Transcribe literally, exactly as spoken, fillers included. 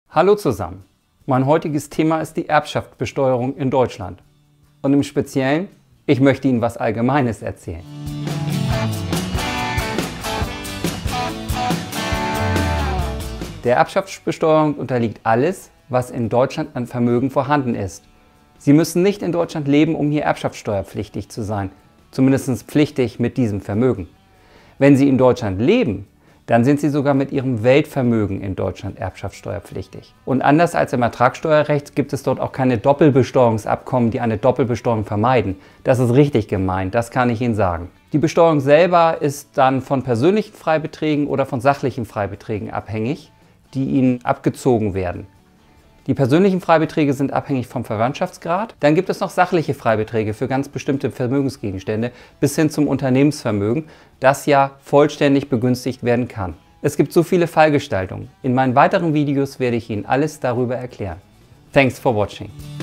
Hallo zusammen, mein heutiges Thema ist die Erbschaftsbesteuerung in Deutschland. Und im Speziellen, ich möchte Ihnen was Allgemeines erzählen. Der Erbschaftsbesteuerung unterliegt alles, was in Deutschland an Vermögen vorhanden ist. Sie müssen nicht in Deutschland leben, um hier erbschaftssteuerpflichtig zu sein, zumindest pflichtig mit diesem Vermögen. Wenn Sie in Deutschland leben, dann sind Sie sogar mit Ihrem Weltvermögen in Deutschland erbschaftssteuerpflichtig. Und anders als im Ertragssteuerrecht gibt es dort auch keine Doppelbesteuerungsabkommen, die eine Doppelbesteuerung vermeiden. Das ist richtig gemeint, das kann ich Ihnen sagen. Die Besteuerung selber ist dann von persönlichen Freibeträgen oder von sachlichen Freibeträgen abhängig, die Ihnen abgezogen werden. Die persönlichen Freibeträge sind abhängig vom Verwandtschaftsgrad. Dann gibt es noch sachliche Freibeträge für ganz bestimmte Vermögensgegenstände bis hin zum Unternehmensvermögen, das ja vollständig begünstigt werden kann. Es gibt so viele Fallgestaltungen. In meinen weiteren Videos werde ich Ihnen alles darüber erklären. Thanks for watching.